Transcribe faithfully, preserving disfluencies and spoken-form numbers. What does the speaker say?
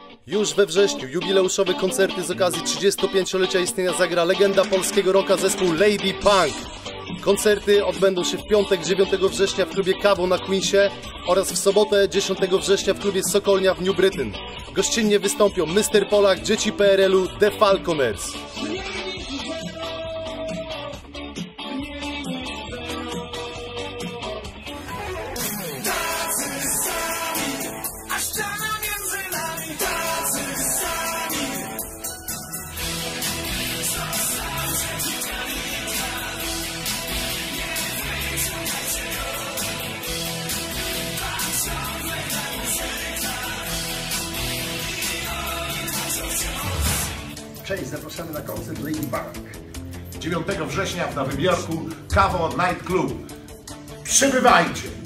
Już we wrześniu jubileuszowe koncerty z okazji trzydziestopięciolecia istnienia zagra legenda polskiego rocka zespół Lady Punk. Koncerty odbędą się w piątek dziewiątego września w klubie Kawo na Queensie oraz w sobotę dziesiątego września w klubie Sokolnia w New Britain. Gościnnie wystąpią mister Polak, Dzieci P R L-u, The Falconers. Cześć, zapraszamy na koncert Lady Punk. dziewiątego września w Nowym Jorku Kawo Night Club. Przybywajcie!